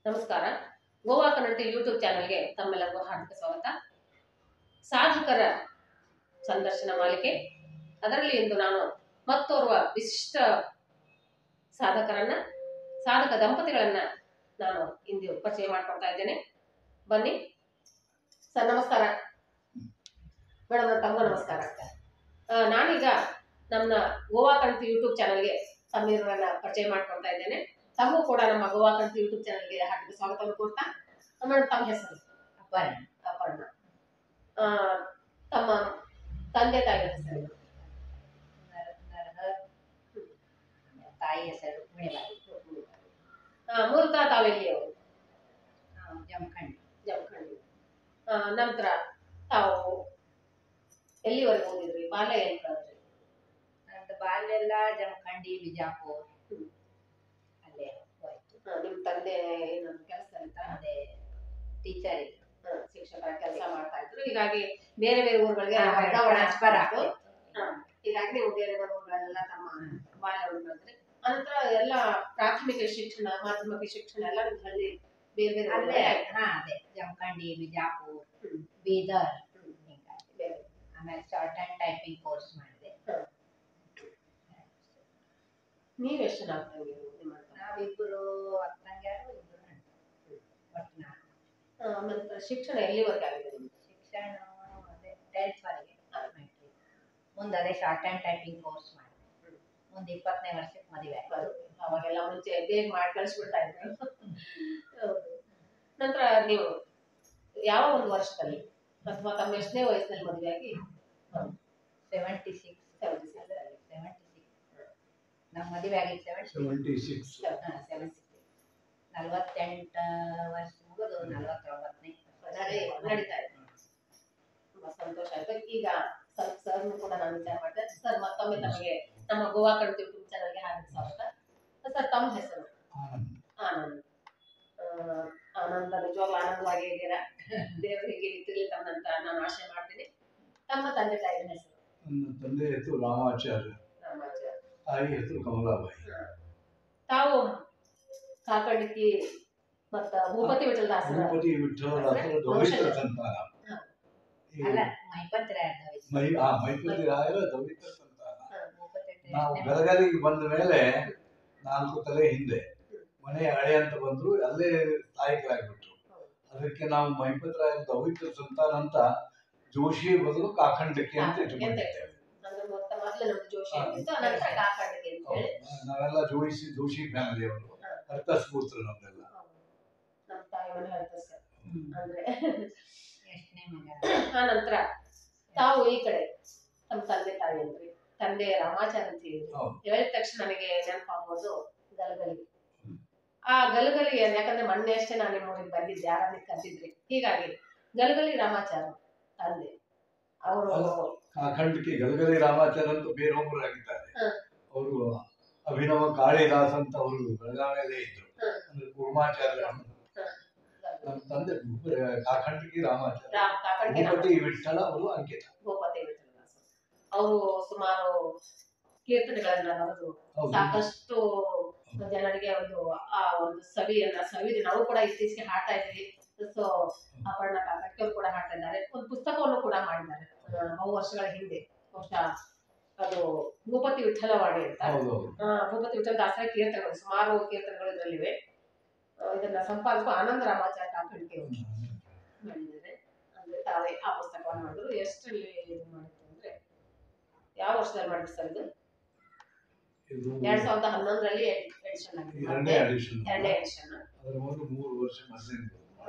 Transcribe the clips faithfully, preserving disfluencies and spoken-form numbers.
ನಮಸ್ಕಾರ. ಗೋವಾ ಕನ್ನಡ ಯೂಟ್ಯೂಬ್ ಚಾನೆಲ್ಗೆ ತಮ್ಮೆಲ್ಲರಿಗೂ ಹಾರ್ದಿಕ ಸ್ವಾಗತ. ಸಾಧಕರ ಸಂದರ್ಶನ ಮಾಲಿಕೆ. ಅದರಲ್ಲಿ ಇಂದು ನಾನು ಮತ್ತೋರ್ವ ವಿಶಿಷ್ಟ ಸಾಧಕರನ್ನ ಸಾಧಕ ದಂಪತಿಗಳನ್ನ ನಾನು ಇಂದು ಪರಿಚಯ ಮಾಡ್ಕೊಳ್ತಾ ಇದ್ದೇನೆ. ಬನ್ನಿ ಸರ್. ನಮಸ್ಕಾರ ಮೇಡಮ್. ತಮ್ಮ ನಮಸ್ಕಾರ. ನಾನೀಗ ನಮ್ಮ ಗೋವಾ ಕನ್ನಡ ಯೂಟ್ಯೂಬ್ ಚಾನೆಲ್ಗೆ ತಮ್ಮಿರನ್ನ ಪರಿಚಯ ಮಾಡ್ಕೊಳ್ತಾ ಇದ್ದೇನೆ. ತಮಗೂ ಕೂಡ ನಮ್ಮ ಗೋವಾ ಕನ್ನಡ ಯೂಟ್ಯೂಬ್ ಚಾನೆಲ್ಗೆ ಹಾರ್ದಿಕ ಸ್ವಾಗತವನ್ನು ಕೊಡ್ತಾ, ಮೇಡಮ್ ತಮ್ಮ ಹೆಸರು? ಅಪರ್ಣ. ಅಪರ್ಣ. ತಮ್ಮ ತಂದೆ ತಾಯಿಯ ಹೆಸರು? ತಾಯಿ ಹೆಸರು ಮುನಿಬಾಯಿ. ಮೂಲತಃ ತಾವೆಲ್ಲಿಯವರು? ಜಮಖಂಡಿ. ಜಮಖಂಡಿ. ನಂತರ ತಾವು ಎಲ್ಲಿವರೆಗೂ ಓದಿದ್ರಿ? ಬಾಲ್ಯ ಎಲ್ಲಿ ಕಳೆದ್ರಿ? ನಂದು ಬಾಲ್ಯ ಎಲ್ಲ ಜಮಖಂಡಿ, ಬಿಜಾಪುರ ಅಲ್ಲೇ ಹೋಯ್ತು. ನಿಮ್ಮ ತಂದೆ ಏನೊಂದು ಕೆಲಸದಲ್ಲಿದ್ದ? ಅದೇ ಟೀಚರ್ ಇದ್ರು, ಶಿಕ್ಷಕರ ಕೆಲಸ ಮಾಡ್ತಾ ಇದ್ರು. ಹೀಗಾಗಿ ಬೇರೆ ಬೇರೆ ಊರುಗಳಿಗೆ ಟ್ರಾನ್ಸ್ಫರ್ ಆಯ್ತು. ಹೀಗಾಗಿ ನೀವು ಬೇರೆ ಬೇರೆ ಊರುಗಳೆಲ್ಲ ತಮ್ಮ ಬಾಲ್ಯವನ್ನು ಕಳೆದ್ರಿ. ಅನಂತರ ಎಲ್ಲ ಪ್ರಾಥಮಿಕ ಶಿಕ್ಷಣ, ಮಾಧ್ಯಮಿಕ ಶಿಕ್ಷಣ ಎಲ್ಲ ನಿಮ್ಮ ಹಳ್ಳಿ ಬೇರೆ ಬೇರೆ ಅಲ್ಲೇ. ಹಾ ಅದೇ ಜಮಖಂಡಿ, ಬಿಜಾಪುರ, ಬೀದರ್. ಆಮೇಲೆ ಶಾರ್ಟ್ ಅಂಡ್ ಟೈಪಿಂಗ್ ಕೋರ್ಸ್ ಮಾಡಿದೆ. ನೀವು ಎಷ್ಟು ಜನ ಆಗ್ತಂಗೆ? ನಾವಿಬ್ಬರು ಅಕ್ಕಂಗ್ಯಾರು, ಇಬ್ಬರು ಒಟ್ಟು ನಾಲ್ಕು. ನಂತರ ಶಿಕ್ಷಣ ಎಲ್ಲಿವರೆಗೆ ಆಗಿದೆ ನಿಮ್ದು? ಶಿಕ್ಷಣ ಅದೇ ಟೆಂತ್ ವರೆಗೆ. ಮುಂದೆ ಅದೇ ಶಾರ್ಟ್ ಅಂಡ್ ಟೈಪಿಂಗ್ ಕೋರ್ಸ್ ಮಾಡಿದೆ. ಮುಂದೆ ಇಪ್ಪತ್ತನೇ ವರ್ಷಕ್ಕೆ ಮದುವೆ. ಅವಾಗೆಲ್ಲ ಮುಂಚೆ ಬೇಗ ಮಾಡಿ ಕಳಿಸ್ಬಿಡ್ತಾ ಇದ್ರು. ನಂತರ ನೀವು ಯಾವ ಒಂದು ವರ್ಷದಲ್ಲಿ ಅಥವಾ ತಮ್ಮ ಎಷ್ಟನೇ ವಯಸ್ಸಿನಲ್ಲಿ ಮದುವೆ ಆಗಿ? Seventy six seventy six seventy six ನಮ್ಮ ಮದುವೆ ಆಗಿದ್ದು ಸೆವೆಂಟಿ ಸಿಕ್ಸ್ ಸೆವೆಂಟಿ ಸಿಕ್ಸ್ ನಲ್ವತ್ತೆಂಟು ವರ್ಷ ಮುಗಿದು ನಲ್ವತ್ತೊಂಬತ್ತನೇ ನಡೀತಾ ಇದೆ. ತುಂಬಾ ಸಂತೋಷ ಆಯ್ತು. ಈಗ ಸ್ವಲ್ಪ ಸರ್ನು ಕೂಡ ನಾನು ವಿಚಾರ ಮಾಡಿದೆ. ಸರ್, ಮತ್ತೊಮ್ಮೆ ತಮಗೆ ನಮ್ಮ ಗೋವಾ ಕನ್ನಡ ಯೂಟ್ಯೂಬ್ ಚಾನಲ್ಗೆ ಹಾರ್ದಿಕ ಸ್ವಾಗತ. ಸರ್, ತಮ್ಮ ಹೆಸರು? ಆನಂದ್. ಆನಂದ ನಿಜವಾಗ್ಲೂ ಆನಂದವಾಗಿ ಇದ್ದೀರಾ. ದೇವರು ಹೀಗೆ ಇತ್ತಿರಲಿ ತಮ್ಮಂತ ನಾನು ಆಶೆ ಮಾಡ್ತೀನಿ. ತಮ್ಮ ತಂದೆ ತಾಯಿಯ ಹೆಸರು? ನನ್ನ ತಂದೆ ಹೆಸರು ರಾಮಾಚಾರ್ಯ, ರಾಮಾಚಾರ್ಯ. ತಾಯಿ ಹೆಸರು ಕಮಲಾಬಾಯಿ. ತಾವು ಕಾಕಂಡಿಕಿ ಮತ್ತ ಭೂಪತಿ ವಿಠಲ ದಾಸರ ಭೂಪತಿ ವಿಠಲ ದಾಸರ ದೌಹಿತ್ರ ಸಂತಾನ. ಅಲ್ಲ, ಮೈಪತಿ ರಾಯರ ಮೈ ಆ ಮೈಪತಿ ರಾಯರ ದೌಹಿತ್ರ ಸಂತಾನ. ನಾವು ಬೆಳಗಾವಿಗೆ ಬಂದ ಮೇಲೆ ನಾಲ್ಕು ತಲೆ ಹಿಂದೆ ಮನೆ ಹಳೆ ಅಂತ ಬಂದ್ರು, ಅಲ್ಲೇ ತಾಯಿಗಳಾಗ್ಬಿಟ್ರು. ಅದಕ್ಕೆ ನಾವು ಮೈಪತಿ ರಾಯರ ದೌಹಿತ್ರ ಸಂತಾನ ಅಂತ ಜೋಶಿ ಬದಲು ಕಾಕಂಡಕಿ ಅಂತ ಇಟ್ಕೊಂಡಿದ್ದೇವೆ. ನಾವೆಲ್ಲ ಜೋಯಿಸಿ ಜೋಶಿ ಫ್ಯಾಮಿಲಿ ಅವರು, ಅರ್ಥಸ್ಪೂರ್ತರು ನಮ್ದೆಲ್ಲ. ನಂತರ ತಾವು ಈ ಕಡೆ ತಮ್ಮ ತಂದೆ ತಾಯಿ ಅಂದ್ರಿ, ತಂದೆ ರಾಮಾಚಾರ್ಯ ಅಂತ ಹೇಳಿದ್ರಿ. ಹೇಳಿದ ತಕ್ಷಣ ನನಗೆ ನೆನಪಾಗೋದು ಗಲಗಲಿ. ಆ ಗಲಗಲಿ ಯಾಕಂದ್ರೆ ಮೊನ್ನೆ ಅಷ್ಟೇ ನಾನು ನಿಮ್ಮ ಊರಿಗೆ ಬಂದಿದ್ದೆ, ಯಾರನ್ನ ಕರೆದಿದ್ರಿ. ಹೀಗಾಗಿ ಗಲಗಲಿ ರಾಮಾಚಾರ್ಯ ತಂದೆ ಅವರು ಕಾಕಂಡಕಿ ಗಲಗಲಿ ರಾಮಾಚಾರ್ಯ ಅಂತ ಬೇರೊಬ್ಬರು ಆಗಿದ್ದಾರೆ. ಅವರು ಅಭಿನವ ಕಾಳಿದಾಸ್ ಅಂತ ಅವರು ಬೆಳಗಾವಿಯಲ್ಲೇ ಇದ್ರು, ಅಂದ್ರೆ ಕುರ್ಮಾಚಾರ್ಯ. ನಮ್ಮ ತಂದೆ ಕಾಕಂಡಕಿ ರಾಮಾಚಾರ್ಯ, ಭೂಪತಿ ವಿಠಲ ಅವರು ಅಂಕಿತ. ಭೂಪತಿ ವಿಠಲ ದಾಸರು ಅವರು ಸುಮಾರು ಕೀರ್ತನೆಗಳನ್ನ ಬರೆದು ಸಾಕಷ್ಟು ಜನರಿಗೆ ಒಂದು ಆ ಒಂದು ಸವಿಯನ್ನ ಸವಿದು ನಾವು ಕೂಡ ಇತ್ತೀಚೆಗೆ ಹಾಡ್ತಾ ಇದ್ದೀವಿ. ಸೊ ಅಪರ್ಣ ಕಾಕಂಡಕಿ ಅವರು ಕೂಡ ಹಾಡ್ತಾ ಇದ್ದಾರೆ. ಒಂದು ಪುಸ್ತಕವನ್ನು ಕೂಡ ಮಾಡಿದ್ದಾರೆ ಬಹು ವರ್ಷಗಳ ಹಿಂದೆ. ಬಹುಶಃ ಅದು ಭೂಪತಿ ವಿಠಲವಾಣಿ ಅಂತ. ಭೂಪತಿ ವಿಠಲ ದಾಸರ ಕೀರ್ತನೆಗಳು, ಸುಮಾರು ಕೀರ್ತನೆಗಳು ಇದರಲ್ಲಿವೆ. ಇದನ್ನ ಸಂಪಾದಕ ಆನಂದ ರಾಮಾಚಾರ್ಯ ಕಾಕಂಡಕಿ ಅವರು ಮಾಡಿದ್ದಾರೆ. ಅಂದ್ರೆ ತಾವೇ ಆ ಪುಸ್ತಕವನ್ನು ಮಾಡಿದ್ರು. ಎಷ್ಟರಲ್ಲಿ ಇದು ಮಾಡಿದ್ರು ಅಂದ್ರೆ, ಯಾವ ವರ್ಷದಲ್ಲಿ ಮಾಡಿದ್ರು ಸರ್ ಇದು? ಎರಡ್ ಸಾವಿರದ ಹನ್ನೊಂದರಲ್ಲಿ ಎಡಿಷನ್ ಆಗಿದೆ. ಎರಡನೇ ಎಡಿಷನ್. ಎರಡನೇ ಎಡಿಷನ್. ಅದರ ಮೊದಲು ಮೂರು ವರ್ಷ ಮೊದಲೇ.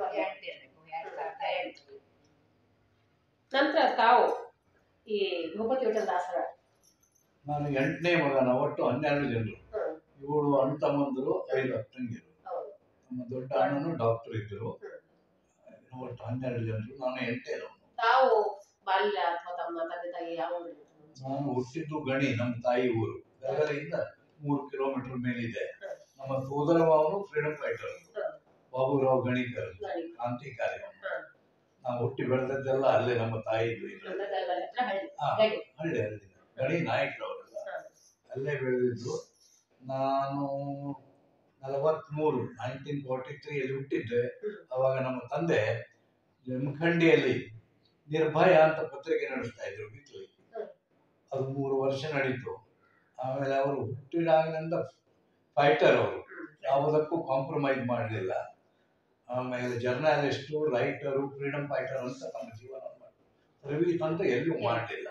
ನಂತರ ತಾವು ಈ ಭೂಪತಿ ವಿಠಲ ದಾಸರ, ನಾನು ಎಂಟನೇ ಮಗನ. ಒಟ್ಟು ಹನ್ನೆರಡು ಜನರು, ಏಳು ಅಣ್ಣ ತಮ್ಮಂದರು, ಐದು ಅಕ್ಕಂಗಿರು. ನಮ್ಮ ದೊಡ್ಡ ಅಣ್ಣನು ಡಾಕ್ಟರ್ ಇದ್ರು. ಒಟ್ಟು ಹನ್ನೆರಡು ಜನರು, ನಾನು ಎಂಟನೇನು. ತಾವು ಬಾಲ್ಯ ಅಥವಾ ತಮ್ಮ ತಂದೆ ತಾಯಿ ಯಾವ ಊರು? ನಾನು ಹುಟ್ಟಿದ್ದು ಗಣಿ, ನಮ್ಮ ತಾಯಿ ಊರು. ಬೆಳಗಾವಿಯಿಂದ ಮೂರು ಕಿಲೋಮೀಟರ್ ಮೇಲಿದೆ. ನಮ್ಮ ಸೋದರ ಮಾವನು ಫ್ರೀಡಂ ಫೈಟರ್, ಬಾಬುರಾವ್ ಗಣಿಕರ್, ಕ್ರಾಂತಿಕಾರಿ. ನಾವು ಹುಟ್ಟಿ ಬೆಳೆದದ್ದೆಲ್ಲ ಅಲ್ಲೇ, ನಮ್ಮ ತಾಯಿ ಹಳ್ಳಿ ಹಳ್ಳಿ ಗಣಿ ನಾಯಕರವರೆಲ್ಲ ಅಲ್ಲೇ ಬೆಳೆದಿದ್ರು. ನಾನು ನಲವತ್ಮೂರು ನೈನ್ಟೀನ್ ಫಾರ್ಟಿ ತ್ರೀಯಲ್ಲಿ ಹುಟ್ಟಿದ್ದೆ. ಅವಾಗ ನಮ್ಮ ತಂದೆ ಜಮಖಂಡಿಯಲ್ಲಿ ನಿರ್ಭಯ ಅಂತ ಪತ್ರಿಕೆ ನಡೆಸ್ತಾ ಇದ್ರು ವೀಕ್ಲಿ. ಅದು ಮೂರು ವರ್ಷ ನಡೀತು. ಆಮೇಲೆ ಅವರು ಹುಟ್ಟಿದಾಗಿನಿಂದ ಫೈಟರ್, ಅವರು ಯಾವುದಕ್ಕೂ ಕಾಂಪ್ರಮೈಸ್ ಮಾಡಲಿಲ್ಲ. ಆಮೇಲೆ ಜರ್ನಲಿಸ್ಟು, ರೈಟರು, ಫ್ರೀಡಮ್ ಫೈಟರ್ ಅಂತ ನಮ್ಮ ಜೀವನ ಮಾಡಿ ಸರ್ವೀಸ್ ಅಂತ ಎಲ್ಲೂ ಮಾಡಲಿಲ್ಲ.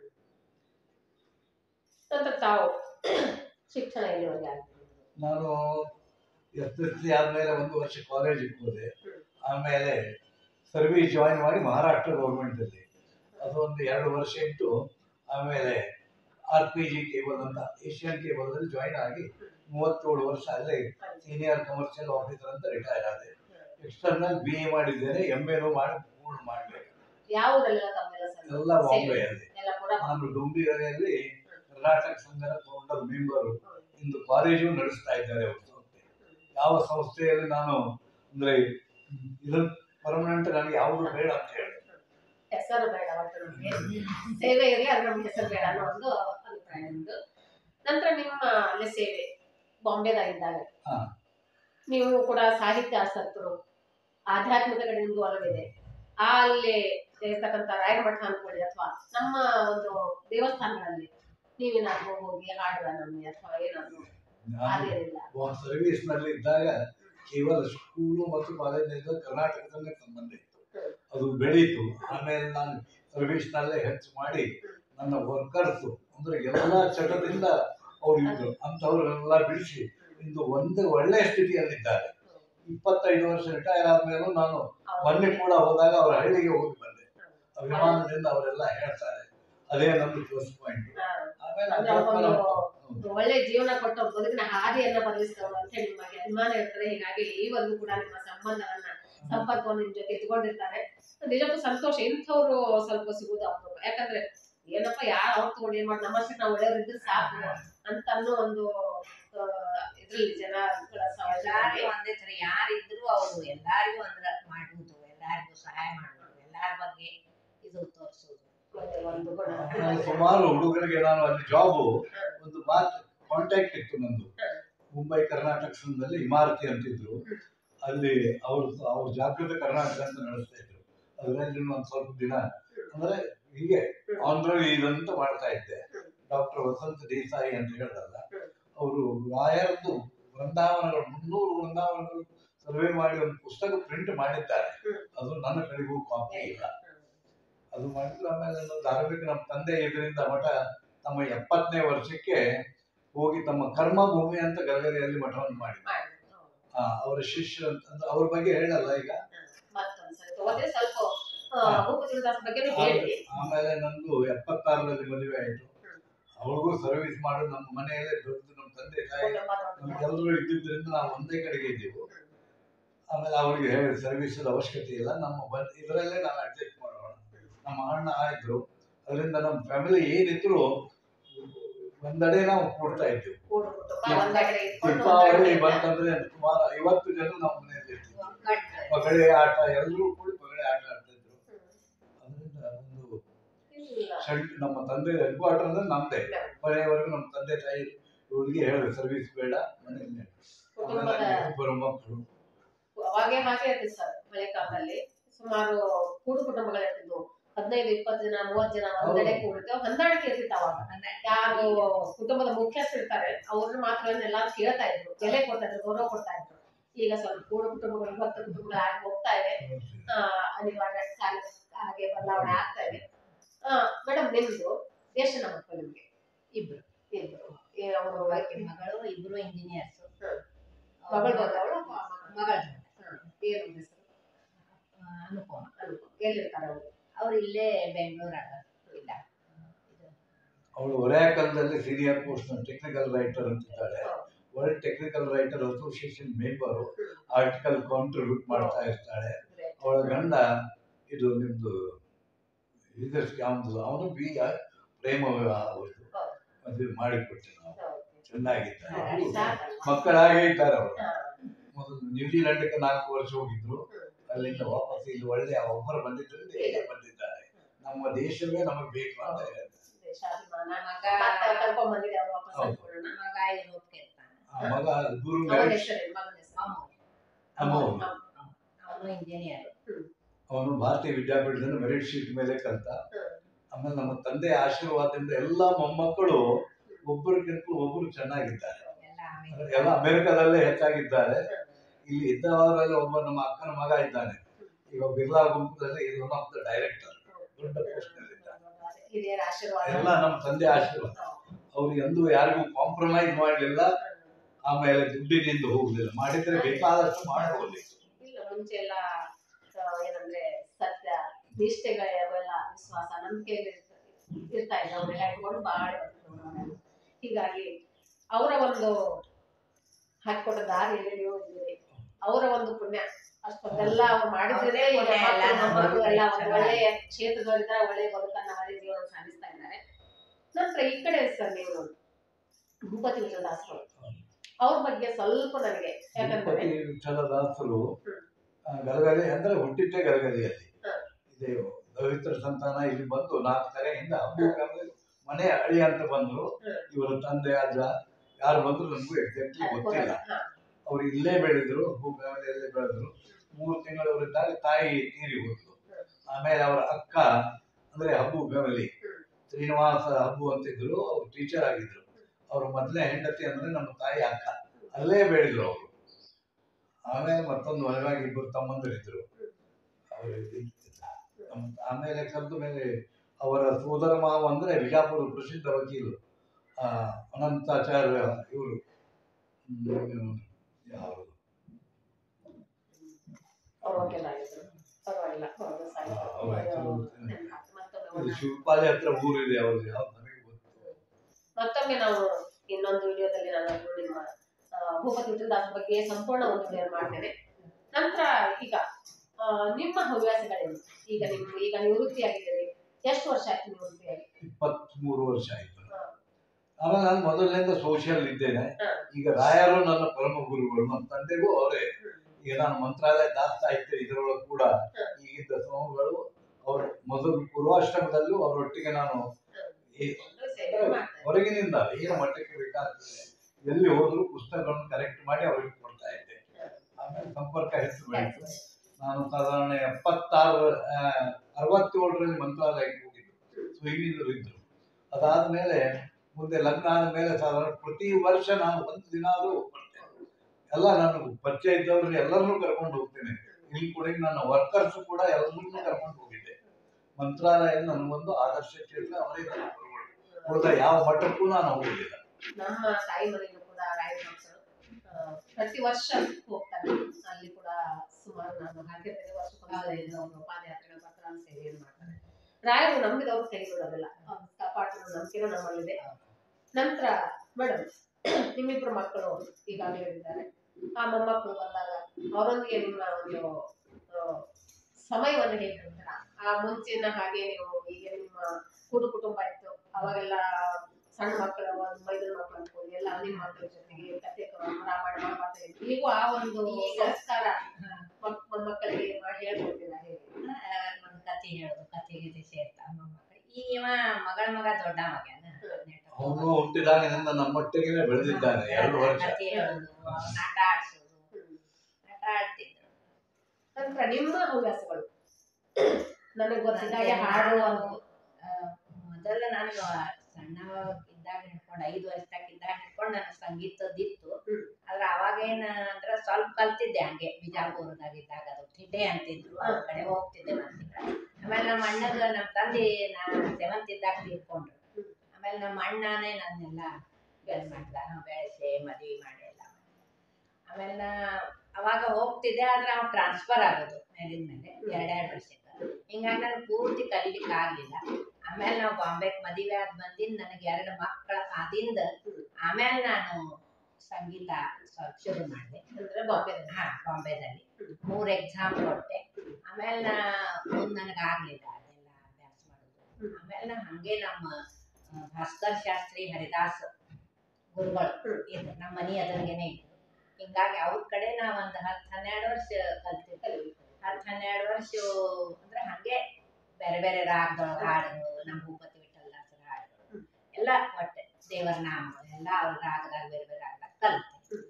ತಾವು ಶಿಕ್ಷಣ ಎಲ್ಲಿವರೆಗೆ ಆಗಿದೆ? ನಾನು ಎಸ್ ಎಸ್ ಸಿ ಆದಮೇಲೆ ಒಂದು ವರ್ಷ ಕಾಲೇಜಿಗೆ ಹೋದೆ. ಆಮೇಲೆ ಸರ್ವೀಸ್ ಜಾಯಿನ್ ಮಾಡಿ ಮಹಾರಾಷ್ಟ್ರ ಗೌರ್ಮೆಂಟಲ್ಲಿ ಅದೊಂದು ಎರಡು ವರ್ಷ ಇತ್ತು. ಆಮೇಲೆ ಆರ್ ಪಿ ಜಿ ಕೇಬಲ್ ಅಂತ ಏಷ್ಯನ್ ಕೇಬಲಲ್ಲಿ ಜಾಯಿನ್ ಆಗಿ ಮೂವತ್ತೇಳು ವರ್ಷ ಅಲ್ಲೇ ಸೀನಿಯರ್ ಕಮರ್ಷಿಯಲ್ ಆಫೀಸರ್ ಅಂತ ರಿಟೈರ್ ಆದೆ. ಎಕ್ಸ್ಟರ್ನಲ್ ಬಿ ಎ ಮಾಡಿದ್ದೇನೆ, ಎಮ್ ಎನೂ ಮಾಡಿ ಪೂರ್ಣ ಮಾಡಬೇಕು. ಎಲ್ಲ ಬಾಂಬೆಯಲ್ಲಿ. ನಾನು ಡೊಂಬಿಗಲಿಯಲ್ಲಿ ಕರ್ನಾಟಕ ಸಂಘದ ಫೌಂಡರ್ ಮೆಂಬರು. ಇಂದು ಕಾಲೇಜು ನಡೆಸ್ತಾ ಇದ್ದಾರೆ ಅವರು ಸಂಸ್ಥೆ. ಯಾವ ಸಂಸ್ಥೆಯಲ್ಲಿ ನಾನು ಅಂದ್ರೆ ಇದನ್ನು ಪರ್ಮನೆಂಟ್ ನನಗೆ ಯಾವುದು ಬೇಡ ಅಂತ ಹೇಳಿ ಹೆಸರು ಬೇಡ, ಒಟ್ಟು ನಮಗೆ ಸೇವೆ ಇರಲಿ, ಅದು ನಮ್ಗೆ ಹೆಸರು ಬೇಡ ಅನ್ನೋ ಒಂದು ಅಭಿಪ್ರಾಯ ನಮ್ದು. ನಂತರ ನಿಮ್ಮ ಅಲ್ಲೇ ಸೇವೆ ಬಾಂಬೆದಾಗಿದ್ದಾಗ ನೀವು ಕೂಡ ಸಾಹಿತ್ಯ ಆಸಕ್ತರು, ಆಧ್ಯಾತ್ಮಿಕ ಕಡೆ ನಿಮ್ಗೆ ಒಲವಿದೆ. ಆ ಅಲ್ಲಿ ಇರ್ತಕ್ಕಂಥ ರಾಯರ ಮಠ ಅನ್ಕೊಳ್ಳಿ ಅಥವಾ ನಮ್ಮ ಒಂದು ದೇವಸ್ಥಾನಗಳಲ್ಲಿ ನೀವೇನಾದ್ರೂ ಹೋಗಿ ಹಾಡುವ ನಮಗೆ ಅಥವಾ ಏನಾದ್ರು ಸರ್ವಿಸ್ ನಲ್ಲಿ ಇದ್ದಾಗ ಕೇವಲ ಸ್ಕೂಲು ಮತ್ತು ಕಾಲೇಜಿನಿಂದ ಕರ್ನಾಟಕ ಸಂಘ ಸಂಬಂಧ ಇತ್ತು. ಅದು ಬೆಳೀತು. ಆಮೇಲೆ ನಾನು ಸರ್ವಿಸ್ ನಲ್ಲೇ ಹೆಚ್ಚು ಮಾಡಿ ನನ್ನ ವರ್ಕರ್ಸ್ ಅಂದ್ರೆ ಎಲ್ಲ ಚಟದಿಂದ ಅವ್ರು ಇದ್ರು ಅಂತವ್ರನ್ನೆಲ್ಲ ಬಿಡಿಸಿ ಇಂದು ಒಂದು ಒಳ್ಳೆಯ ಸ್ಥಿತಿಯಲ್ಲಿದ್ದಾರೆ. ಇಪ್ಪತ್ತೈದು ವರ್ಷ ರಿಟೈರ್ ಆದ್ಮೇಲೂ ನಾನು ಮೊನ್ನೆ ಕೂಡ ಹೋದಾಗ ಅವರ ಹಳ್ಳಿಗೆ ಹೋಗಿ ಬಂದೆ. ಅಭಿಮಾನದಿಂದ ಅವರೆಲ್ಲ ಹೇಳ್ತಾರೆ. ಅದೇ ನಮ್ದು ಪ್ಲಸ್ ಪಾಯಿಂಟ್. ಆಮೇಲೆ ಒಳ್ಳೆ ಜೀವನ ಕೊಟ್ಟ ಬದುಕಿನ ಹಾದಿಯನ್ನ ಬದಲಿಸ್ತವ್ರು ಅಂತ ಹೇಳಿ ನಿಮಗೆ ಅಭಿಮಾನ ಇರ್ತದೆ. ಹೀಗಾಗಿ ಈವರೆಗೂ ಕೂಡ ನಿಮ್ಮ ಸಂಬಂಧವನ್ನ ಸಂಪರ್ಕವನ್ನು ನಿಮ್ ಜೊತೆ ಇಟ್ಕೊಂಡಿರ್ತಾರೆ. ನಿಜಕ್ಕೂ ಸಂತೋಷ. ಇಂಥವ್ರು ಸ್ವಲ್ಪ ಸಿಗುವುದು ಅಪರೂಪ. ಯಾಕಂದ್ರೆ ಏನಪ್ಪ ಯಾರು ಅವ್ರು ತಗೊಂಡು ಏನ್ ಮಾಡಿ ನಮ್ಮಷ್ಟೇ ನಾವು ಒಳ್ಳೆಯವ್ರು ಇದ್ರೆ ಸಾಕು ಅಂತ ಅನ್ನೋ ಒಂದು ಇದ್ರಲ್ಲಿ ಜನ ಒಂದೇ ತರ ಯಾರಿದ್ರು ಅವರು ಎಲ್ಲಾರಿಗೂ ಅಂದ್ರ ಮಾಡುವುದು, ಎಲ್ಲಾರಿಗೂ ಸಹಾಯ ಮಾಡುವುದು, ಎಲ್ಲಾರ ಬಗ್ಗೆ ಇದು ತೋರಿಸುವುದು. ಸುಮಾರು ಹುಡುಗರಿಗೆ ನಾನು ಅಲ್ಲಿ ಜಾಬು ಒಂದು ಮಾತು ಕಾಂಟ್ಯಾಕ್ಟ್ ಇತ್ತು ನಂದು. ಮುಂಬೈ ಕರ್ನಾಟಕ ಸಂಘದಲ್ಲಿ ಇಮಾರತಿ ಅಂತಿದ್ರು. ಅಲ್ಲಿ ಅವರು ಅವ್ರು ಜಾಗೃತ ಕರ್ನಾಟಕ ಅಂತ ನಡೆಸ್ತಾ ಇದ್ರು. ಅದರಲ್ಲಿ ಒಂದು ಸ್ವಲ್ಪ ದಿನ ಅಂದ್ರೆ ಹೀಗೆ ಆಂಧ್ರ ಇದಂತ ಮಾಡ್ತಾ ಇದ್ದೆ. ಡಾಕ್ಟರ್ ವಸಂತ ದೇಸಾಯಿ ಅಂತ ಹೇಳಿದ್ರಲ್ಲ, ಅವರು ರಾಯರದ್ದು ವೃಂದಾವನಗಳು ಮುನ್ನೂರು ವೃಂದಾವನಗಳು ಸರ್ವೆ ಮಾಡಿ ಒಂದು ಪುಸ್ತಕ ಪ್ರಿಂಟ್ ಮಾಡಿದ್ದಾರೆ. ಅದು ನನ್ನ ಕಡೆಗೂ ಕಾಪಿ ಇಲ್ಲ. ಅದು ಮಾಡಿದ್ರು. ಆಮೇಲೆ ಧಾರ್ಮಿಕ ನಮ್ಮ ತಂದೆ ಇದರಿಂದ ಮಠ ತಮ್ಮ ಎಪ್ಪತ್ತನೇ ವರ್ಷಕ್ಕೆ ಹೋಗಿ ತಮ್ಮ ಕರ್ಮಭೂಮಿ ಅಂತ ಗಲಗಲಿಯಲ್ಲಿ ಮಠವನ್ನು ಮಾಡಿದ್ರು. ಆ ಅವರ ಶಿಷ್ಯರು ಅಂತಂದ್ರೆ ಅವ್ರ ಬಗ್ಗೆ ಹೇಳಲ್ಲ ಈಗ. ಆಮೇಲೆ ನಂದು ಎಪ್ಪತ್ತಾರರಲ್ಲಿ ಮದುವೆ ಆಯ್ತು. ಅವ್ರಿಗೂ ಸರ್ವಿಸ್ ಮಾಡೋದು ನಮ್ಮ ಮನೆಯಲ್ಲೇ ದೊಡ್ಡದು. ನಮ್ಮ ತಂದೆ ತಾಯಿ ನಮ್ಗೆಲ್ಲರೂ ಇದ್ದಿದ್ದರಿಂದ ನಾವು ಒಂದೇ ಕಡೆಗೆ ಇದ್ದೀವಿ. ಆಮೇಲೆ ಅವ್ರಿಗೆ ಹೇಳಿ ಸರ್ವಿಸ್ ಅವಶ್ಯಕತೆ ಇಲ್ಲ, ನಮ್ಮ ಬಂದ್ ಇದರಲ್ಲೇ ನಾವು ಅಡ್ಜಸ್ಟ್ ಮಾಡೋಣ. ನಮ್ಮ ಅಣ್ಣ ಆಯ್ತು. ಅದರಿಂದ ನಮ್ಮ ಫ್ಯಾಮಿಲಿ ಏನಿದ್ರು ಒಂದೆಡೆ ನಾವು ಕೂಡ್ತಾ ಇದ್ದೀವಿ. ದೀಪಾವಳಿ ಬಂತಂದ್ರೆ ಸುಮಾರು ಐವತ್ತು ಜನ ನಮ್ಮ ಮನೆಯಲ್ಲಿ ಇರ್ತೀವಿ. ಪಗಡೆ ಆಟ ಎಲ್ಲರೂ ಕೂಡಿ ಪಗಡೆ ಆಟ ಆಡ್ತಾ ಇದ್ರು. ಅದರಿಂದ ಒಂದು ಶಂಟ್ ನಮ್ಮ ತಂದೆ ಹೆಡ್ ಕ್ವಾರ್ಟರ್ ಅಂದ್ರೆ ನಮ್ದೇ. ಮನೆಯವರೆಗೂ ನಮ್ಮ ತಂದೆ ತಾಯಿ ಹುಡುಗಿ ಹೇಳಿದ್ರು ಸರ್ವಿಸ್ ಬೇಡ ಮನೆಯಲ್ಲಿ. ಇಬ್ಬರು ಮಕ್ಕಳು ಅವಾಗೆ ಹಾಗೆ ಇರ್ತದೆ ಸರ್. ಹಳೆ ಕಾಲದಲ್ಲಿ ಸುಮಾರು ಕೂಡು ಕುಟುಂಬಗಳಿರ್ತಿದ್ವು. ಹದಿನೈದು ಇಪ್ಪತ್ತು ಜನ ಮೂವತ್ತು ಜನ ಒಂದೆಡೆ ಕೂಡಿರ್ತೇವೆ. ಹೊಂದಾಣಿಕೆ ಇರ್ತಿತ್ತು ಅವಾಗ. ಯಾರು ಕುಟುಂಬದ ಮುಖ್ಯಸ್ಥರು ಇರ್ತಾರೆ ಅವ್ರನ್ನ ಮಾತುಗಳನ್ನ ಎಲ್ಲಾರು ಕೇಳ್ತಾ ಇದ್ರು, ಬೆಲೆ ಕೊಡ್ತಾ ಇದ್ರು, ಗೌರವ ಕೊಡ್ತಾ ಇದ್ರು. ಈಗ ಸ್ವಲ್ಪ ಕೂಡು ಕುಟುಂಬಗಳು ವಿಭಕ್ತ ಕುಟುಂಬಗಳು ಆಗಿ ಹೋಗ್ತಾ ಇದೆ. ಅನಿವಾರ್ಯ ಕಾಲ ಹಾಗೆ ಬದಲಾವಣೆ ಆಗ್ತಾ ಇದೆ. ಮೇಡಮ್, ನಿಮ್ದು ಎಷ್ಟು ಮಕ್ಕಳು? ನಿಮ್ಗೆ ಇಬ್ರು ಇಬ್ರು ಅವರು ಮಗಳು, ಇಬ್ರು ಇಂಜಿನಿಯರ್ಸ್. ಮಗಳು ದೊಡ್ಡವಳು, ಮಗಳು ಏನು ಹೆಸರು? ಅನುಪಮ. ಅನುಪಮ. ಎಲ್ಲಿರ್ತಾರೆ ಅವರು? ಅವ್ರು ಇಲ್ಲೇ ಬೆಂಗಳೂರ ಇಲ್ಲ. ಅವಳು ಒರಾಕಲ್ದಲ್ಲಿ ಸೀನಿಯರ್ ಪೋಸ್ಟ್ ಟೆಕ್ನಿಕಲ್ ರೈಟರ್ ಅಂತಿದ್ದಾಳೆ. World technical writer association member. Article contribute ಮಾಡ್ತಾ ಇರ್ತಾಳೆ. ಅವಳ ಗಂಡ ಇದು ನಿಮ್ದು ಇದಕ್ಕೆ ಅವನು ಅವನು ಬಿ ಪ್ರೇಮ ಅವ್ರದ್ದು ಮದುವೆ ಮಾಡಿಕೊಡ್ತೀವಿ ನಾವು. ಚೆನ್ನಾಗಿದ್ದಾರೆ, ಮಕ್ಕಳಾಗೇ ಇದ್ದಾರೆ ಅವರು. ಮೊದಲು ನ್ಯೂಜಿಲೆಂಡ್ಗೆ ನಾಲ್ಕು ವರ್ಷ ಹೋಗಿದ್ರು. ಅಲ್ಲಿಂದ ವಾಪಸ್ ಇಲ್ಲಿ ಒಳ್ಳೆ ಒಬ್ಬರು ಬಂದಿದ್ದರಿಂದ ಹೇಗೆ ಬಂದಿದ್ದಾರೆ. ನಮ್ಮ ದೇಶವೇ ನಮಗೆ ಬೇಕು ಅಂತ ಹೇಳ್ತಾರೆ. ಮಗ ಯುರೋಪ್ಗೆ ಇರ್ತಾನೆ. ಮಗ ಗುರು ಅವನ ಮೆರಿಟ್ ಹೆಸರೇನು ಮಗನ ಹೆಸರು? ಅಮೋಘ್. ಅವನು ಇಂಜಿನಿಯರ್. ಅವನು ಭಾರತೀಯ ವಿದ್ಯಾಪೀಠದಿಂದ ಮೆರಿಟ್ ಶೀಟ್ ಮೇಲೆ ಕಲ್ತ. ಆಮೇಲೆ ನಮ್ಮ ತಂದೆಯ ಆಶೀರ್ವಾದದಿಂದ ಎಲ್ಲ ಮೊಮ್ಮಕ್ಕಳು ಒಬ್ಬರಿಗಿಂತ ಒಬ್ಬರು ಚೆನ್ನಾಗಿದ್ದಾರೆ. ಎಲ್ಲ ಅಮೆರಿಕದಲ್ಲೇ ಹೆಚ್ಚಾಗಿದ್ದಾರೆ. ಇಲ್ಲಿ ಇದ್ದವರಲ್ಲಿ ಒಬ್ಬ ನಮ್ಮ ಅಕ್ಕನ ಮಗ ಇದ್ದಾನೆ, ಈಗ ಬಿರ್ಲಾ ಗುಂಪದಲ್ಲಿ ಇದು ಒನ್ ಆಫ್ ದ ಡೈರೆಕ್ಟರ್, ದೊಡ್ಡ ಪೋಸ್ಟ್ ನಲ್ಲಿ ಇದ್ದಾನೆ. ಎಲ್ಲ ನಮ್ಮ ತಂದೆ ಆಶೀರ್ವಾದ. ಅವ್ರು ಎಂದೂ ಯಾರಿಗೂ ಕಾಂಪ್ರಮೈಸ್ ಮಾಡಲಿಲ್ಲ, ಆಮೇಲೆ ದುಡ್ಡಿನಿಂದ ಹೋಗ್ಲಿಲ್ಲ, ಮಾಡಿದ್ರೆ ಬೇಕಾದಷ್ಟು ಮಾಡಬಹುದಿತ್ತು. ಇಲ್ಲ ಮುಂಚೆ ಎಲ್ಲ ಏನಂದ್ರೆ ಸತ್ಯ ನಿಷ್ಠೆಗಳೆಲ್ಲ ವಿಶ್ವಾಸ ನಂಬಿಕೆ ಇರ್ತಾ ಇದ್ದ ಅವರೆಲ್ಲ ಇಟ್ಕೊಂಡು ಬಾಳ ಹೀಗಾಗಿ ಅವರ ಒಂದು ಹಾಕಿಕೊಟ್ಟ ದಾರಿಯಲ್ಲಿ ನೀವು ಇದ್ದೀರಿ. ಅವರ ಒಂದು ಪುಣ್ಯ ಅಷ್ಟೊಂದೆಲ್ಲ ಅವ್ರು ಮಾಡಿದ್ರೆ ಮಕ್ಕಳು ಎಲ್ಲ ಒಂದು ಒಳ್ಳೆಯ ಕ್ಷೇತ್ರಗಳಿಂದ ಒಳ್ಳೆಯ ಬದುಕನ್ನ ಒಳ್ಳೆಯ ಜೀವನ ಸಾಗಿಸ್ತಾ ಇದ್ದಾರೆ. ನಂತರ ಈ ಕಡೆ ಸರ್ ನೀವು ಭೂಪತಿ ವಿಠಲದಾಸರು ಅವ್ರ ಬಗ್ಗೆ ಸ್ವಲ್ಪ ನನಗೆ, ಭೂಪತಿ ವಿಠಲದಾಸರು ಗಲಗಲಿ ಅಂದ್ರೆ ಹುಟ್ಟಿದ್ದೆ ಗಲಗಲಿಯಲ್ಲಿ ಇದೆ. ಪವಿತ್ರ ಸಂತಾನ ಇಲ್ಲಿ ಬಂದು ನಾಲ್ಕು ಕರೆಯಿಂದ ಹಬ್ಬ ಮನೆ ಅಳಿ ಅಂತ ಬಂದ್ರು. ಇವರ ತಂದೆ ಅಜ್ಜ ಯಾರು ಬಂದ್ರು ನಮಗೂ ಎಕ್ಸಾಕ್ಟ್ಲಿ ಗೊತ್ತಿಲ್ಲ. ಅವ್ರು ಇಲ್ಲೇ ಬೆಳೆದ್ರು, ಹಬ್ಬು ಫ್ಯಾಮಿಲಿಯಲ್ಲೇ ಬೆಳೆದ್ರು. ಮೂರು ತಿಂಗಳವರಿದ್ದಾಗ ತಾಯಿ ತೀರಿ ಹೋದ್ರು. ಆಮೇಲೆ ಅವರ ಅಕ್ಕ ಅಂದ್ರೆ ಹಬ್ಬು ಫ್ಯಾಮಿಲಿ ಶ್ರೀನಿವಾಸ ಹಬ್ಬು ಅಂತಿದ್ರು, ಅವ್ರು ಟೀಚರ್ ಆಗಿದ್ರು. ಅವ್ರ ಮೊದಲನೇ ಹೆಂಡತಿ ಅಂದ್ರೆ ನಮ್ಮ ತಾಯಿ ಅಕ್ಕ, ಅಲ್ಲೇ ಬೆಳೆದ್ರು ಅವರು. ಆಮೇಲೆ ಮತ್ತೊಂದು ಮನೆಯಾಗಿ ಇಬ್ಬರು ತಮ್ಮಂದಿರಿದ್ರು. ಅವರು ಆಮೇಲೆ ಕಲ್ತ ಮೇಲೆ ಅವರ ಸೋದರ ಮಾವ ಅಂದ್ರೆ ಬಿಜಾಪುರ ಪ್ರಸಿದ್ಧ ವಕೀಲು ಆ ಅನಂತಾಚಾರ್ಯ. ಇವರು ಯಾರು ಶಿವಪಾಲಿ ಹತ್ರ ಊರಿದೆ ಅವ್ರದ್ದು, ಯಾವ್ದು ನನಗೆ ಗೊತ್ತು. ಮತ್ತೊಮ್ಮೆ ನಾವು ಇನ್ನೊಂದು ವಿಡಿಯೋದಲ್ಲಿ ನಾನು ನಿಮ್ಮ ಭೂಪತಿ ವಿಠಲದಾಸರ ಬಗ್ಗೆ ಸಂಪೂರ್ಣ ಒಂದು ವಿಡಿಯೋ ಮಾಡ್ತೇನೆ. ನಂತರ ಈಗ ನಿಮ್ಮ ಹವ್ಯಾಸಗಳೇನು? ಈಗ ನಿಮ್ ಈಗ ನಿವೃತ್ತಿ ಆಗಿದ್ದೀರಿ, ಎಷ್ಟು ವರ್ಷ ಆಯ್ತು ನಿವೃತ್ತಿಯಾಗಿ? ಇಪ್ಪತ್ಮೂರು ವರ್ಷ ಆಯ್ತು. ಆಮೇಲೆ ನಾನು ಮೊದಲಿನಿಂದ ಸೋಷಿಯಲ್ ಇದ್ದೇನೆ. ಈಗ ರಾಯರು ನನ್ನ ಪರಮ ಗುರುಗಳು, ನಮ್ಮ ತಂದೆಗೂ ಅವರೇ. ಈಗ ನಾನು ಮಂತ್ರಾಲಯ ದಾಸ್ತಾ ಇದ್ದೆ, ಇದರೊಳಗೆ ಕೂಡ ಈಗಿದ್ದ ಸ್ವಾಮಿಗಳು ಅವ್ರ ಮೊದಲು ಪೂರ್ವಾಶ್ರಮದಲ್ಲೂ ಅವರೊಟ್ಟಿಗೆ ನಾನು ಹೊರಗಿನಿಂದ ಏನು ಮಟ್ಟಕ್ಕೆ ಬೇಕಾಗ್ತದೆ ಎಲ್ಲಿ ಹೋದ್ರು ಪುಸ್ತಕಗಳನ್ನು ಕಲೆಕ್ಟ್ ಮಾಡಿ ಅವ್ರಿಗೆ ಕೊಡ್ತಾ ಇದ್ದೆ. ಆಮೇಲೆ ಸಂಪರ್ಕ ಹೆಚ್ಚು ಬೆಳೀತು. ನಾನು ಸಾಧಾರಣ ಎಪ್ಪತ್ತಾರು ಅರವತ್ತೇಳರಲ್ಲಿ ಮಂತ್ರಾಲಯಕ್ಕೆ ಹೋಗಿದ್ದು, ಸ್ವೈಮೀನರು ಇದ್ರು. ಅದಾದ್ಮೇಲೆ ಮುಂದೆ ಲಗ್ನ ಆದ್ಮೇಲೆ ಸಾಧಾರಣ ಪ್ರತಿ ವರ್ಷ ನಾನು ಒಂದು ದಿನ ಆದ್ರೂ ಹೋಗ್ಬರ್ತೇನೆ. ಎಲ್ಲ ನಾನು ಪರಿಚಯ ಇದ್ದವ್ರಿಗೆ ಎಲ್ಲರನ್ನೂ ಕರ್ಕೊಂಡು ಹೋಗ್ತೇನೆ. ಇಲ್ಲಿ ಕೂಡ ನನ್ನ ವರ್ಕರ್ಸ್ ಕೂಡ ಎಲ್ಲರನ್ನೂ ಕರ್ಕೊಂಡು ಹೋಗಿದ್ದೆ. ಮಂತ್ರಾಲಯ ನನಗೊಂದು ಆದರ್ಶ ಕ್ಷೇತ್ರ, ಅವರೇ ನನ್ನ ಗುರುಗಳು. ಉಳಿದ ಯಾವ ಮಠಕ್ಕೂ ನಾನು ಹೋಗಲಿಲ್ಲ. ನಮ್ಮ ತಾಯಿ ಮನೆಗೂ ಕೂಡ ರಾಯರು ಪ್ರತಿ ವರ್ಷ ಹೋಗ್ತಾರೆ. ಅಲ್ಲಿ ಕೂಡ ಸುಮಾರು ನಾನು ಹಾಕಿರ್ತೇನೆ, ವರ್ಷಕ್ಕೊಂದು ಅವರು ಪಾದಯಾತ್ರೆಗಳ ಪತ್ರ ಸೇವೆಯನ್ನು ಮಾಡ್ತಾರೆ. ರಾಯರು ನಂಬಿದವರು ಕೈ ಬಿಡೋದಿಲ್ಲ, ಕಾಪಾಡುವ ನಂಬಿಕೆನೂ ನಮ್ಮಲ್ಲಿದೆ. ನಂತರ ಮೇಡಮ್, ನಿಮ್ಮಿಬ್ರು ಮಕ್ಕಳು ಈಗಾಗಲೇ ಇದ್ದಾರೆ. ಆ ಮೊಮ್ಮಕ್ಕಳು ಬಂದಾಗ ಅವರೊಂದಿಗೆ ನಿಮ್ಮ ಒಂದು ಸಮಯವನ್ನು ಹೇಗೆ ಕಳಿತೀರ? ಆ ಮುಂಚಿನ ಹಾಗೆ ನೀವು ಈಗ ನಿಮ್ಮ ಕೂಡು ಕುಟುಂಬ ಇತ್ತು, ಅವಾಗೆಲ್ಲ ಸಣ್ಣ ಮಕ್ಕಳು ಮೈದೂರು ಮಕ್ಕಳು ಅನ್ಕೊಳ್ಳಿ ಎಲ್ಲ ನಿಮ್ಮ ಮಕ್ಕಳ ಜೊತೆಗೆ ಕಥೆ ರಾಮಾಯಣ ಮಹಾಭಾರತ ಇತ್ತು. ನೀವು ಆ ಒಂದು ಸಂಸ್ಕಾರ ಮೊಮ್ಮಕ್ಕಳಿಗೆ ಹೇಳ್ಕೊಡ್ತೀರಾ ಹೇಗೆ? ಒಂದು ಕಥೆ ಹೇಳೋದು, ಕಥೆಗೆ ಸೇರ್ತಾ ಮೊಮ್ಮಕ್ಕಳು. ಇವ ಮಗಳ ಮಗ ದೊಡ್ಡ ಮಗ ಅವನು ಹುಟ್ಟಿದಾಗಿನಿಂದ ನಮ್ಮೊಟ್ಟಿಗೆ ಬೆಳೆದಿದ್ದಾನೆ. ಎರಡು ವರ್ಷ ಕಥೆ ಹೇಳೋದು, ನಾಟ ಆಡ್ಸೋದು, ನಾಟ ಆಡ್ತಿದ್ರು. ನಂತರ ನಿಮ್ಮ ಹವ್ಯಾಸಗಳು ನನಗೆ ಗೊತ್ತಿದ್ದಾಗ ಹಾಡು ಮೊದಲ ನಾನು ಸಣ್ಣ ಇದ್ದಾಗ ಹಿಡ್ಕೊಂಡು ಐದು ವರ್ಷದಾಗ ಇದ್ದಾಗ ಹಿಡ್ಕೊಂಡು ನನಗೆ ಸಂಗೀತದಿತ್ತು. ಆದ್ರೆ ಅವಾಗೇನ ಅಂದ್ರೆ ಸ್ವಲ್ಪ ಕಲ್ತಿದ್ದೆ, ಹಂಗೆ ಬಿಜಾಪುರದಾಗ ಇದ್ದಾಗ ಅದು ಟಿಡ್ಡೆ ಅಂತಿದ್ರು, ಆ ಕಡೆ ಹೋಗ್ತಿದ್ದೆ ಮಂದಿಗೆ. ಆಮೇಲೆ ನಮ್ಮ ಅಣ್ಣಗ ನಮ್ಮ ತಂದೆ ನಾ ಸೆವೆಂತ್ ಇದ್ದಾಗ ತೀರ್ಕೊಂಡ್ರು. ಆಮೇಲೆ ನಮ್ಮ ಅಣ್ಣನೇ ನನ್ನೆಲ್ಲ ಬೆಲ್ ಮಾಡ್ದ, ಬೆಳೆಸಿ ಮದುವೆ ಮಾಡಿ ಎಲ್ಲ. ಆಮೇಲೆ ನಾ ಅವಾಗ ಹೋಗ್ತಿದ್ದೆ, ಆದ್ರೆ ಅವ್ನು ಟ್ರಾನ್ಸ್ಫರ್ ಆಗೋದು ಮೇಲಿನ ಮೇಲೆ ಎರಡೆರಡು ವರ್ಷಕ್ಕೆ. ಹಿಂಗಾಗಿ ನಾನು ಪೂರ್ತಿ ಕಲೀಲಿಕ್ಕೆ ಆಗಲಿಲ್ಲ. ಆಮೇಲೆ ನಾವು ಬಾಂಬೆಗೆ ಮದುವೆ ಆದ ಬಂದಿದ್ದು ನನಗೆ ಎರಡು ಮಕ್ಕಳ ಆದಿಂದ ಆಮೇಲೆ ನಾನು ಸಂಗೀತ ಸ್ವಲ್ಪ ಶುರು ಮಾಡಿದೆ. ಅಂದ್ರೆ ಬಾಂಬೆದಲ್ಲಿ? ಹಾಂ, ಬಾಂಬೆದಲ್ಲಿ ಮೂರು ಎಕ್ಸಾಮ್ ಕೊಟ್ಟೆ. ಆಮೇಲೆ ನಾ ಮುಂದೆ ನನಗೆ ಆಗಲಿಲ್ಲ ಅದೆಲ್ಲ ಅಭ್ಯಾಸ ಮಾಡೋದು. ಆಮೇಲೆ ನಾ ಹಾಗೆ ನಮ್ಮ ಭಾಸ್ಕರ್ ಶಾಸ್ತ್ರಿ ಹರಿದಾಸ್ ಗುರುಗಳು ಇದ್ರು, ನಮ್ಮ ಮನೆ ಅದರಿಗೇನೆ ಇದ್ರು. ಹಿಂಗಾಗಿ ಅವ್ರ ಕಡೆ ನಾ ಒಂದು ಹತ್ತು ಹನ್ನೆರಡು ವರ್ಷ ಕಲ್ತಿರ್ತೀವಿ. ಹತ್ತು ಹನ್ನೆರಡು ವರ್ಷ ಅಂದ್ರೆ ಹಾಗೆ ಬೇರೆ ಬೇರೆ ರಾಗದೊಳಗೆ ಹಾಡುಗಳು, ನಮ್ಮ ಭೂಪತಿ ವಿಠಲದಾಸರ ಹಾಡುಗಳು ಎಲ್ಲ, ಒಟ್ಟೆ ದೇವರ ನಾಮ ಎಲ್ಲ ಅವ್ರ ರಾಗದಾಗ ಬೇರೆ ಬೇರೆ ರಾಗದಾಗ ಕಲ್ತೆ.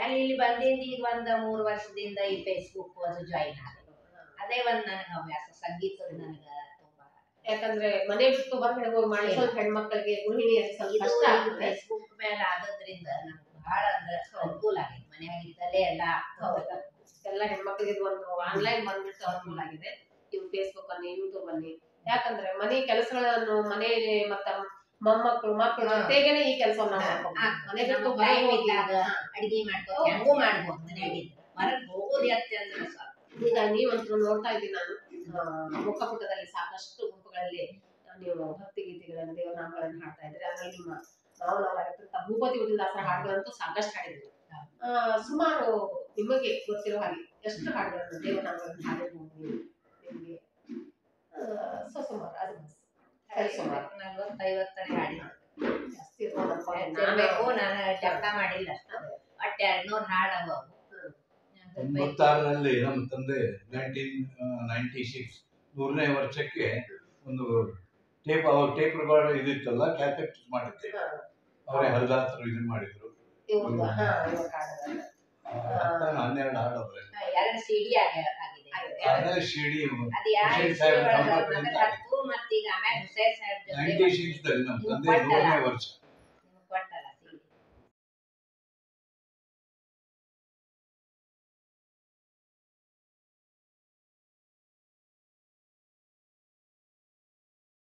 ಆಮೇಲೆ ಇಲ್ಲಿ ಬಂದಿಂದ ಈಗ ಒಂದ್ ಮೂರ್ ವರ್ಷದಿಂದ ಈ ಫೇಸ್ಬುಕ್ ಅದು ಜಾಯಿನ್ ಆಗಿದೆ. ಅದೇ ಒಂದ್ ನನಗೆ ಹವ್ಯಾಸ, ಸಂಗೀತದ ನನಗೆ ತುಂಬಾ. ಯಾಕಂದ್ರೆ ಮನೆ ಬಿಟ್ಟು ಹೊರಗಡೆ ಹೋಗಿ ಮಾಡಿ ಸ್ವಲ್ಪ ಹೆಣ್ಮಕ್ಳಿಗೆ ಗೃಹಿಣಿಯರಿಗೆ ಸ್ವಲ್ಪ ಕಷ್ಟ ಆಗುತ್ತೆ. ಫೇಸ್ಬುಕ್ ಮೇಲೆ ಆಗೋದ್ರಿಂದ ನಮ್ಗೆ ಬಹಳ ಅಂದ್ರೆ ಅನುಕೂಲ ಆಗಿದೆ. ಮನೆಯಾಗಿದ್ದಲ್ಲೇ ಎಲ್ಲ ಎಲ್ಲ ಹೆಣ್ಮಕ್ಳಿಗೆ ಒಂದು ಆನ್ಲೈನ್ ಬಂದ್ಬಿಟ್ಟು ಅನುಕೂಲ ಆಗಿದೆ. ಇವು ಫೇಸ್ಬುಕ್ ಅಲ್ಲಿ, ಯೂಟ್ಯೂಬ್ ಅಲ್ಲಿ. ಯಾಕಂದ್ರೆ ಮನೆ ಕೆಲಸಗಳನ್ನು ಮನೆ ಮತ್ತ ಮೊಮ್ಮಕ್ಕಳು ಮಕ್ಕಳು ಜೊತೆಗೇನೆ ಈ ಕೆಲಸವನ್ನ ಮನೆ ಬಿಟ್ಟು ಇದ್ದಾಗ ಅಡಿಗೆ ಮಾಡ್ಕೊಂಡು ಹೆಂಗೂ ಮಾಡ್ಬೋದು ಮನೆಯಾಗಿದ್ದು. ಹೊರಗೆ ಹೋಗೋದು ಅತ್ಯಂತ ಸಾಕು. ಈಗ ನೀವಂತೂ ನೋಡ್ತಾ ಇದ್ದೀನಿ ನಾನು ಮುಖಪುಟದಲ್ಲಿ ಸಾಕಷ್ಟು ಗುಂಪುಗಳಲ್ಲಿ ನೀವು ಭಕ್ತಿ ಗೀತೆಗಳನ್ನು ದೇವರ ನಾಮಗಳನ್ನು ಹಾಡ್ತಾ ಇದ್ರೆ. ಆಮೇಲೆ ನಿಮ್ಮ ಮಾವನವರಾಗಿರ್ತಂತ ಭೂಪತಿ ವಿಠಲದಾಸರ ಹಾಡುಗಳಂತೂ ಸಾಕಷ್ಟು ಹಾಡಿದ್ರು. ಆ ಸುಮಾರು ನಿಮಗೆ ಗೊತ್ತಿರೋ ಹಾಗೆ ಎಷ್ಟು ಹಾಡುಗಳನ್ನು ದೇವರ ನಾಮಗಳನ್ನು ಹಾಡಿರ್ಬೋದು ನೀವು? ನಿಮಗೆ ಸೊ ಸುಮಾರು ಅದು ನಲ್ವತ್ತೈವತ್ತನೇ ಹಾಡಿ ಜಾಸ್ತಿ ಇರ್ಬೋದು. ನಾನು ಜಪ ಮಾಡಿಲ್ಲ, ಒಟ್ಟು ಎರಡ್ನೂರು ಹಾಡವ. ತೊಂಬತ್ತಾರರಲ್ಲಿ ನಮ್ಮ ತಂದೆ ನೈನ್ಟೀನ್ ನೈನ್ಟಿ ಸಿಕ್ಸ್ ನೂರನೇ ವರ್ಷಕ್ಕೆ ಒಂದು ಟೇಪ್, ಅವಾಗ ಟೇಪ್ ರೆಕಾರ್ಡ್ ಇದಿತ್ತಲ್ಲ, ಕ್ಯಾಸೆಟ್ ಮಾಡಿದ್ದೆ. ಅವರೇ ಹರಿದಾಸರು ಇದನ್ನ ಮಾಡಿದ್ರು. ಹನ್ನೆರಡು ಹಾಡು ಅವರೇ ಎರಡು ಸಿಡಿ ಆಗಿದೆ. ಸಿಡಿ ಮತ್ತೀಗ ಆಮೇಲೆ ಹುಸೇನ್ ಸಾಹೇಬ್ ನೈನ್ಟಿ ಸಿಕ್ಸ್ ದಲ್ಲಿ ನಮ್ಮ ತಂದೆ ನೂರನೇ ವರ್ಷ.